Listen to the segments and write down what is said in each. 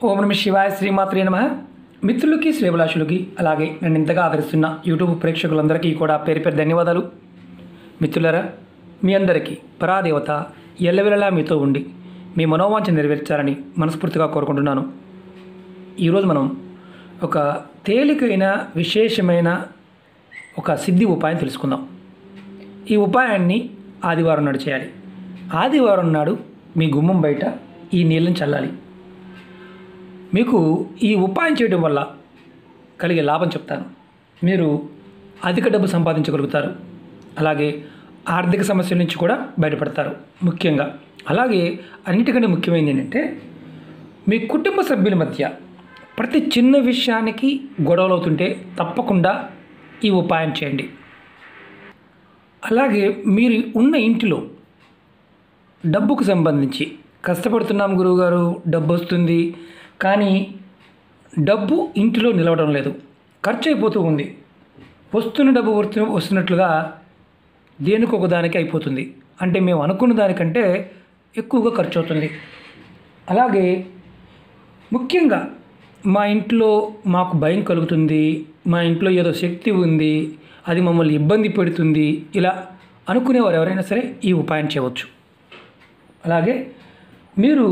ఓం నమ శివాయ శ్రీమాత్రే నమః. మిత్రులకి శ్రేభిలాషులకి అలాగే నన్ను ఇంతగా ఆదరిస్తున్న యూట్యూబ్ ప్రేక్షకులందరికీ కూడా పేరు పేరు ధన్యవాదాలు. మిత్రులారా, మీ అందరికీ పరాదేవత ఎల్లవెల్లలా మీతో ఉండి మీ మనోవాంఛ నెరవేర్చాలని మనస్ఫూర్తిగా కోరుకుంటున్నాను. ఈరోజు మనం ఒక తేలికైన విశేషమైన ఒక సిద్ధి ఉపాయం తెలుసుకుందాం. ఈ ఉపాయాన్ని ఆదివారం నాడు చేయాలి. ఆదివారం నాడు మీ గుమ్మం బయట ఈ నీళ్ళని చల్లాలి. మీకు ఈ ఉపాయం చేయడం వల్ల కలిగే లాభం చెప్తాను. మీరు అధిక డబ్బు సంపాదించగలుగుతారు. అలాగే ఆర్థిక సమస్యల నుంచి కూడా బయటపడతారు. ముఖ్యంగా అలాగే అన్నిటికంటే ముఖ్యమైనది ఏంటంటే, మీ కుటుంబ సభ్యుల మధ్య ప్రతి చిన్న విషయానికి గొడవలు అవుతుంటే తప్పకుండా ఈ ఉపాయం చేయండి. అలాగే మీరు ఉన్న ఇంటిలో డబ్బుకు సంబంధించి కష్టపడుతున్నాం గురువుగారు, డబ్బు వస్తుంది కానీ డబ్బు ఇంటిలో నిలవడం లేదు, ఖర్చు అయిపోతూ ఉంది, వస్తున్న డబ్బు వస్తున్నట్లుగా దేనికి ఒకదానికి అయిపోతుంది, అంటే మేము అనుకున్న దానికంటే ఎక్కువగా ఖర్చు అవుతుంది. అలాగే ముఖ్యంగా మా ఇంట్లో మాకు భయం కలుగుతుంది, మా ఇంట్లో ఏదో శక్తి ఉంది, అది మమ్మల్ని ఇబ్బంది పెడుతుంది, ఇలా అనుకునేవారు ఎవరైనా సరే ఈ ఉపాయం చేయవచ్చు. అలాగే మీరు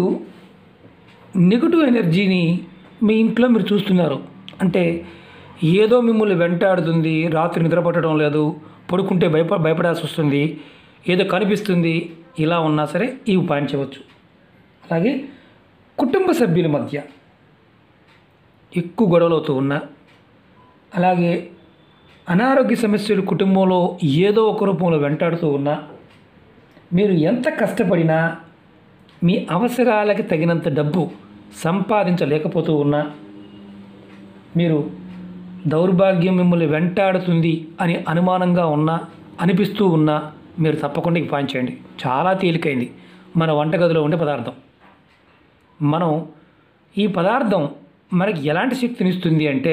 నెగటివ్ ఎనర్జీని మీ ఇంట్లో మీరు చూస్తున్నారు అంటే, ఏదో మిమ్మల్ని వెంటాడుతుంది, రాత్రి నిద్ర పట్టడం లేదు, పడుకుంటే భయపడాల్సి వస్తుంది, ఏదో కనిపిస్తుంది, ఇలా ఉన్నా సరే ఈ ఉపాయం చేయవచ్చు. అలాగే కుటుంబ సభ్యుల మధ్య ఎక్కువ గొడవలు అవుతూ ఉన్నా, అలాగే అనారోగ్య సమస్యలు కుటుంబంలో ఏదో ఒక రూపంలో వెంటాడుతూ ఉన్నా, మీరు ఎంత కష్టపడినా మీ అవసరాలకి తగినంత డబ్బు సంపాదించలేకపోతూ ఉన్నా, మీరు దౌర్భాగ్యం మిమ్మల్ని వెంటాడుతుంది అని అనుమానంగా ఉన్నా, అనిపిస్తూ ఉన్నా, మీరు తప్పకుండా ఉపాయం చేయండి. చాలా తేలికైంది. మన వంటగదిలో ఉండే పదార్థం. మనం ఈ పదార్థం మనకి ఎలాంటి శక్తిని ఇస్తుంది అంటే,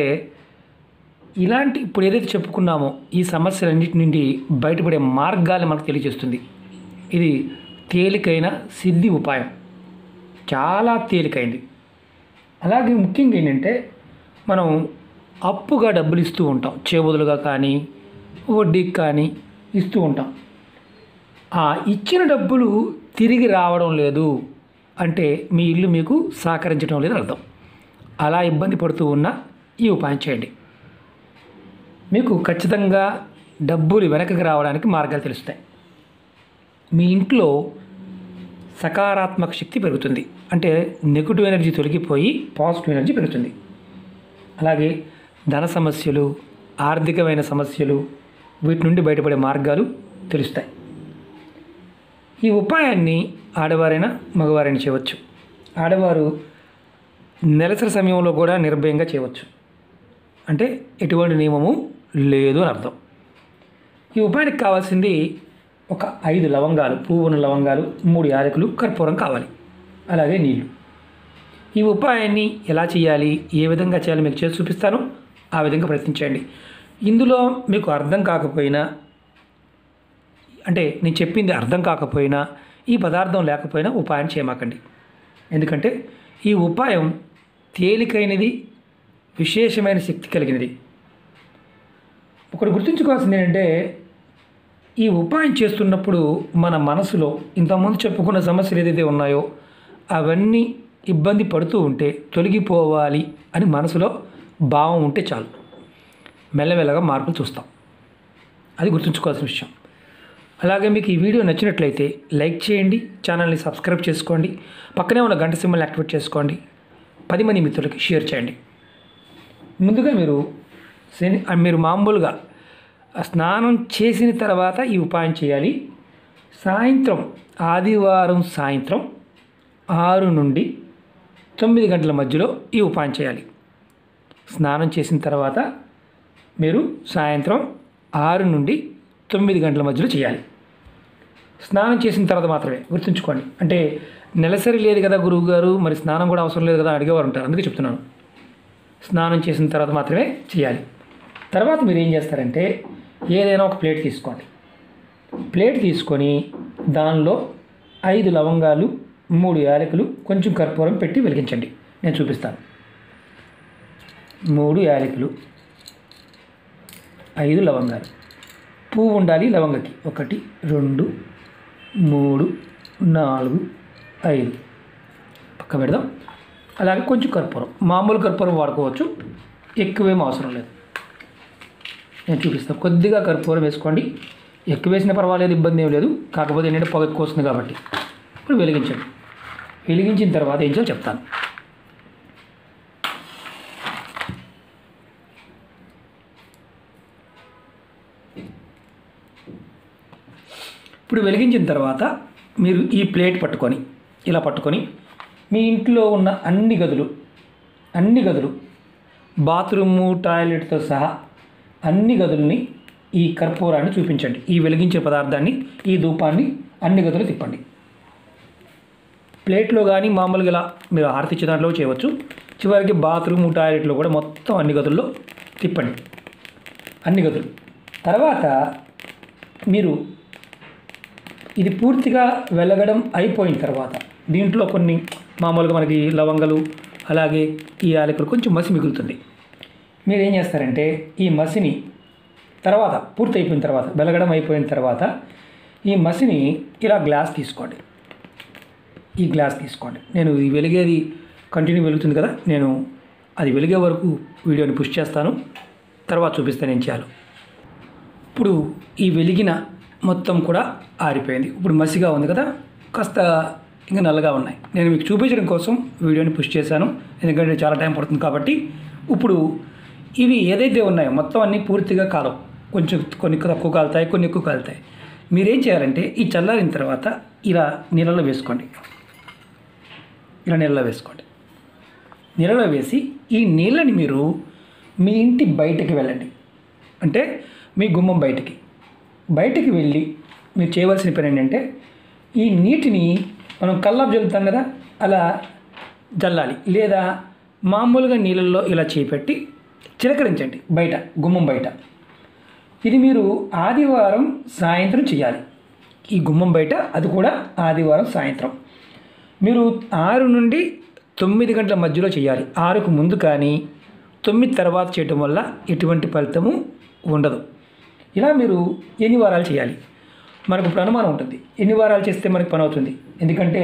ఇలాంటి ఇప్పుడు ఏదైతే చెప్పుకున్నామో ఈ సమస్యలన్నిటి నుండి బయటపడే మార్గాలు మనకు తెలియజేస్తుంది. ఇది తేలికైన సిద్ధి ఉపాయం, చాలా తేలికైంది. అలాగే ముఖ్యంగా ఏంటంటే, మనం అప్పుగా డబ్బులు ఇస్తూ ఉంటాం, చేబదులుగా కానీ వడ్డీకి కానీ ఇస్తూ ఉంటాం. ఆ ఇచ్చిన డబ్బులు తిరిగి రావడం లేదు అంటే మీ ఇల్లు మీకు సహకరించడం లేదు అర్థం. అలా ఇబ్బంది పడుతూ ఉన్న ఈ ఉపాయం చేయండి. మీకు ఖచ్చితంగా డబ్బులు వెనక్కి రావడానికి మార్గాలు తెలుస్తాయి. మీ ఇంట్లో సకారాత్మక శక్తి పెరుగుతుంది, అంటే నెగటివ్ ఎనర్జీ తొలగిపోయి పాజిటివ్ ఎనర్జీ పెరుగుతుంది. అలాగే ధన సమస్యలు, ఆర్థికమైన సమస్యలు, వీటి నుండి బయటపడే మార్గాలు తెలుస్తాయి. ఈ ఉపాయాన్ని ఆడవారైనా మగవారైనా చేయవచ్చు. ఆడవారు నెలసరి సమయంలో కూడా నిర్భయంగా చేయవచ్చు, అంటే ఎటువంటి నియమము లేదు అని అర్థం. ఈ ఉపాయానికి కావాల్సింది ఒక 5 లవంగాలు, పువ్వున లవంగాలు, 3 యాలకులు, కర్పూరం కావాలి, అలాగే నీళ్లు. ఈ ఉపాయాన్ని ఎలా చేయాలి, ఏ విధంగా చేయాలి మీకు చేసి చూపిస్తాను. ఆ విధంగా ప్రయత్నించండి. ఇందులో మీకు అర్థం కాకపోయినా, అంటే నేను చెప్పింది అర్థం కాకపోయినా, ఈ పదార్థం లేకపోయినా ఉపాయం చేయమాకండి. ఎందుకంటే ఈ ఉపాయం తేలికైనది, విశేషమైన శక్తి కలిగినది. ఒకటి గుర్తుంచుకోవాల్సింది ఏంటంటే, ఈ ఉపాయం చేస్తున్నప్పుడు మన మనసులో ఇంతకుముందు చెప్పుకున్న సమస్యలు ఏదైతే ఉన్నాయో అవన్నీ ఇబ్బంది పడుతూ ఉంటే తొలగిపోవాలి అని మనసులో భావం ఉంటే చాలు, మెల్లమెల్లగా మార్పులు చూస్తాం. అది గుర్తుంచుకోవాల్సిన విషయం. అలాగే మీకు ఈ వీడియో నచ్చినట్లయితే లైక్ చేయండి, ఛానల్ని సబ్స్క్రైబ్ చేసుకోండి, పక్కనే ఉన్న గంట సింబల్ని యాక్టివేట్ చేసుకోండి, 10 మంది మిత్రులకి షేర్ చేయండి. ముందుగా మీరు మామూలుగా స్నానం చేసిన తర్వాత ఈ ఉపాయం చేయాలి. సాయంత్రం, ఆదివారం సాయంత్రం 6 నుండి 9 గంటల మధ్యలో ఈ ఉపాయం చేయాలి. స్నానం చేసిన తర్వాత మీరు సాయంత్రం 6 నుండి 9 గంటల మధ్యలో చేయాలి. స్నానం చేసిన తర్వాత మాత్రమే, గుర్తుంచుకోండి. అంటే నెలసరి లేదు కదా గురువు గారు, మరి స్నానం కూడా అవసరం లేదు కదా అడిగేవారు ఉంటారు, అందుకే చెప్తున్నాను. స్నానం చేసిన తర్వాత మాత్రమే చేయాలి. తర్వాత మీరు ఏం చేస్తారంటే, ఏదైనా ఒక ప్లేట్ తీసుకోండి. ప్లేట్ తీసుకొని దానిలో 5 లవంగాలు, 3 యాలకులు, కొంచెం కర్పూరం పెట్టి వెలిగించండి. నేను చూపిస్తాను. 3 యాలకులు, 5 లవంగాలు. పువ్వు ఉండాలి లవంగకి. 1 2 3 4 5 పక్క పెడదాం. అలాగే కొంచెం కర్పూరం, మామూలు కర్పూరం వాడుకోవచ్చు, ఎక్కువేం అవసరం లేదు. నేను చూపిస్తాను. కొద్దిగా కర్పూరం వేసుకోండి. ఎక్కువ వేసినా పర్వాలేదు, ఇబ్బంది ఏం లేదు. కాకపోతే ఏంటంటే పొగ ఎక్కువ వస్తుంది కాబట్టి. ఇప్పుడు వెలిగించండి. వెలిగించిన తర్వాత ఏం చేయాలో చెప్తాను. ఇప్పుడు వెలిగించిన తర్వాత మీరు ఈ ప్లేట్ పట్టుకొని ఇలా పట్టుకొని మీ ఇంట్లో ఉన్న అన్ని గదులు బాత్రూము, టాయిలెట్తో సహా అన్ని గదుల్ని ఈ కర్పూరాన్ని చూపించండి. ఈ వెలిగించే పదార్థాన్ని, ఈ ధూపాన్ని అన్ని గదులు తిప్పండి. ప్లేట్లో కానీ మామూలుగా ఇలా మీరు హారతిచ్చే దాంట్లో చేయవచ్చు. చివరికి బాత్రూము, టాయిలెట్లో కూడా మొత్తం అన్ని గదుల్లో తిప్పండి. అన్ని గదులు తర్వాత మీరు ఇది పూర్తిగా వెలగడం అయిపోయిన తర్వాత దీంట్లో కొన్ని మామూలుగా మనకి లవంగాలు అలాగే ఈ యాలకులు కొంచెం మసి మిగులుతుంది. మీరు ఏం చేస్తారంటే ఈ మసిని తర్వాత పూర్తి అయిపోయిన తర్వాత, వెలగడం అయిపోయిన తర్వాత ఈ మసిని ఇలా గ్లాస్ తీసుకోండి. ఈ గ్లాస్ తీసుకోండి. నేను ఇది వెలిగేది కంటిన్యూ వెలుగుతుంది కదా, నేను అది వెలిగే వరకు వీడియోని పుష్ చేస్తాను, తర్వాత చూపిస్తాను ఏం చేయాలో. ఇప్పుడు ఈ వెలిగిన మొత్తం కూడా ఆరిపోయింది. ఇప్పుడు మసిగా ఉంది కదా, కాస్త ఇంకా నల్లగా ఉన్నాయి. నేను మీకు చూపించడం కోసం వీడియోని పుష్ చేశాను, ఎందుకంటే చాలా టైం పడుతుంది కాబట్టి. ఇప్పుడు ఇవి ఏదైతే ఉన్నాయో మొత్తం అన్నీ పూర్తిగా కాలవు. కొంచెం కొన్ని తక్కువ కాలుతాయి, కొన్ని ఎక్కువ కాలుతాయి. మీరేం చేయాలంటే ఈ చల్లారిన తర్వాత ఇలా నీళ్ళలో వేసుకోండి. ఇలా నీళ్ళలో వేసుకోండి. నీళ్ళలో వేసి ఈ నీళ్ళని మీరు మీ ఇంటి బయటకి వెళ్ళండి. అంటే మీ గుమ్మం బయటికి వెళ్ళి మీరు చేయవలసిన పని ఏంటంటే ఈ నీటిని మనం కల్లాపు జల్లుతాం కదా, అలా జల్లాలి. లేదా మామూలుగా నీళ్ళల్లో ఇలా చేపెట్టి చిలకరించండి బయట, గుమ్మం బయట. ఇది మీరు ఆదివారం సాయంత్రం చేయాలి. ఈ గుమ్మం బయట, అది కూడా ఆదివారం సాయంత్రం. మీరు 6 నుండి 9 గంటల మధ్యలో చేయాలి. 6కు ముందు కానీ 9 తర్వాత చేయటం వల్ల ఎటువంటి ఫలితము ఉండదు. ఇలా మీరు ఎన్ని వారాలు చేయాలి? మనకు ఇప్పుడు అనుమానం ఉంటుంది, ఎన్ని వారాలు చేస్తే మనకు పని అవుతుంది. ఎందుకంటే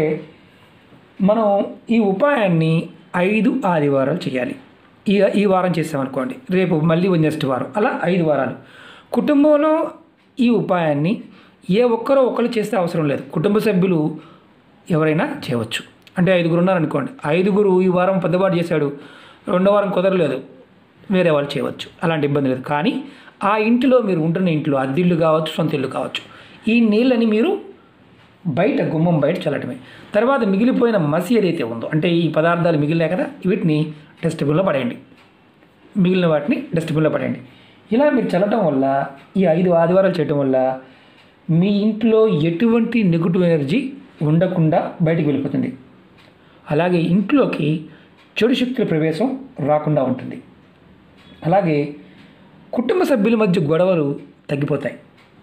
మనం ఈ ఉపాయాన్ని 5 ఆదివారాలు చేయాలి. ఈ వారం చేసామనుకోండి, రేపు మళ్ళీ నెక్స్ట్ వారం, అలా 5 వారాలు. కుటుంబంలో ఈ ఉపాయాన్ని ఏ ఒక్కరో ఒకరు చేస్తే అవసరం లేదు. కుటుంబ సభ్యులు ఎవరైనా చేయవచ్చు. అంటే 5గురు ఉన్నారనుకోండి, 5గురు ఈ వారం పెద్దవాడు చేశాడు, రెండో వారం కుదరలేదు, వేరే వాళ్ళు చేయవచ్చు. అలాంటి ఇబ్బంది లేదు. కానీ ఆ ఇంటిలో మీరు ఉంటున్న ఇంట్లో, అద్దిల్లు కావచ్చు, సొంత ఇల్లు కావచ్చు, ఈ నీళ్ళని మీరు బయట, గుమ్మం బయట చల్లటమే. తర్వాత మిగిలిపోయిన మసి ఏదైతే ఉందో, అంటే ఈ పదార్థాలు మిగిలినాయి కదా, వీటిని డస్ట్బిన్లో పడేయండి. మిగిలిన వాటిని డస్ట్బిన్లో పడేయండి. ఇలా మీరు చల్లటం వల్ల, ఈ 5 ఆదివారాలు చేయటం వల్ల మీ ఇంట్లో ఎటువంటి నెగిటివ్ ఎనర్జీ ఉండకుండా బయటికి వెళ్ళిపోతుంది. అలాగే ఇంట్లోకి చెడు శక్తుల ప్రవేశం రాకుండా ఉంటుంది. అలాగే కుటుంబ సభ్యుల మధ్య గొడవలు తగ్గిపోతాయి.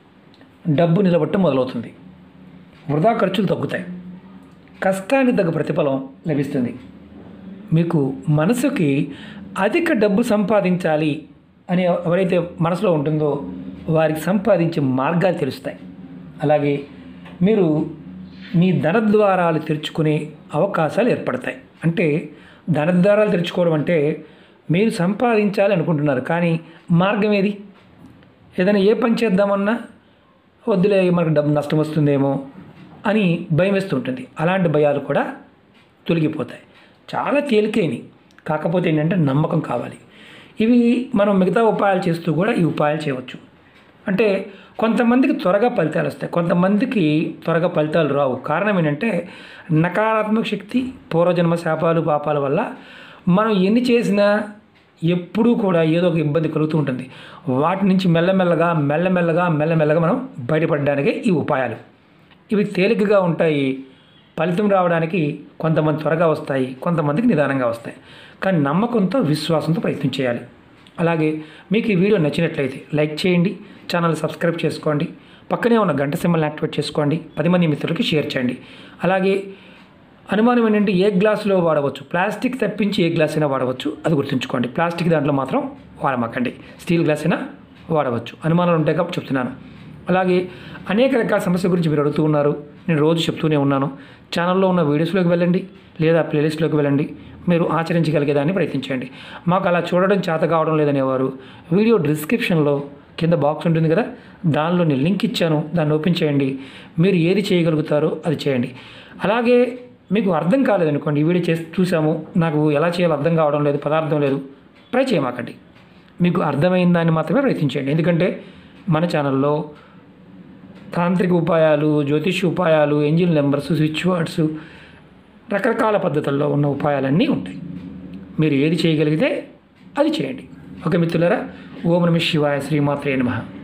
డబ్బు నిలబట్టడం మొదలవుతుంది. వృధా ఖర్చులు తగ్గుతాయి. కష్టానికి తగ్గ ప్రతిఫలం లభిస్తుంది. మీకు మనసుకి అధిక డబ్బు సంపాదించాలి అని ఎవరైతే మనసులో ఉంటుందో వారికి సంపాదించే మార్గాలు తెలుస్తాయి. అలాగే మీరు మీ ధనద్వారాలు తెరుచుకునే అవకాశాలు ఏర్పడతాయి. అంటే ధనద్వారాలు తెరుచుకోవడం అంటే మీరు సంపాదించాలి అనుకుంటున్నారు, కానీ మార్గం ఏది? ఏదైనా ఏ పని చేద్దామన్నా వద్దులే, మనకు డబ్బు నష్టం వస్తుందేమో అని భయం వేస్తుంటుంది. అలాంటి భయాలు కూడా తొలగిపోతాయి. చాలా తేలికైనవి, కాకపోతే ఏంటంటే నమ్మకం కావాలి. ఇవి మనం మిగతా ఉపాయాలు చేస్తూ కూడా ఈ ఉపాయాలు చేయవచ్చు. అంటే కొంతమందికి త్వరగా ఫలితాలు వస్తాయి, కొంతమందికి త్వరగా ఫలితాలు రావు. కారణం ఏంటంటే నకారాత్మక శక్తి, పూర్వజన్మ శాపాలు, పాపాల వల్ల మనం ఎన్ని చేసినా ఎప్పుడూ కూడా ఏదో ఒక ఇబ్బంది కలుగుతూ ఉంటుంది. వాటి నుంచి మెల్లమెల్లగా మనం బయటపడడానికే ఈ ఉపాయాలు. ఇవి తేలికగా ఉంటాయి. ఫలితం రావడానికి కొంతమంది త్వరగా వస్తాయి, కొంతమందికి నిదానంగా వస్తాయి. కానీ నమ్మకంతో, విశ్వాసంతో ప్రయత్నం చేయాలి. అలాగే మీకు ఈ వీడియో నచ్చినట్లయితే లైక్ చేయండి, ఛానల్ సబ్స్క్రైబ్ చేసుకోండి, పక్కనే ఉన్న గంట సింబల్ని యాక్టివేట్ చేసుకోండి, 10 మంది మిత్రులకి షేర్ చేయండి. అలాగే అనుమానం ఏంటంటే ఏ గ్లాసులో వాడవచ్చు, ప్లాస్టిక్ తప్పించి ఏ గ్లాస్ అయినా వాడవచ్చు, అది గుర్తుంచుకోండి. ప్లాస్టిక్ దాంట్లో మాత్రం వాడమాకండి, స్టీల్ గ్లాస్ అయినా వాడవచ్చు. అనుమానాలు ఉంటాయి కాబట్టి చెప్తున్నాను. అలాగే అనేక రకాల సమస్యల గురించి మీరు అడుగుతూ ఉన్నారు, నేను రోజు చెప్తూనే ఉన్నాను. ఛానల్లో ఉన్న వీడియోస్లోకి వెళ్ళండి, లేదా ప్లేలిస్ట్లోకి వెళ్ళండి, మీరు ఆచరించగలిగేదాన్ని ప్రయత్నించండి. మాకు అలా చూడడం చేత కావడం లేదనేవారు వీడియో డిస్క్రిప్షన్లో కింద బాక్స్ ఉంటుంది కదా, దానిలో నేను లింక్ ఇచ్చాను, దాన్ని ఓపెన్ చేయండి. మీరు ఏది చేయగలుగుతారో అది చేయండి. అలాగే మీకు అర్థం కాలేదనుకోండి, ఈ వీడియో చూసాము, నాకు ఎలా చేయాలో అర్థం కావడం లేదు, పదార్థం లేదు, ట్రై చేయమాకండి. మీకు అర్థమైన దాన్ని మాత్రమే ప్రయత్నించండి. ఎందుకంటే మన ఛానల్లో తాంత్రిక ఉపాయాలు, జ్యోతిష్ ఉపాయాలు, ఏంజిల్ నెంబర్స్, స్విచ్ వర్డ్స్, రకరకాల పద్ధతుల్లో ఉన్న ఉపాయాలన్నీ ఉంటాయి. మీరు ఏది చేయగలిగితే అది చేయండి. ఓకే మిత్రులారా, ఓం నమః శివాయ, శ్రీమాత్రే నమః.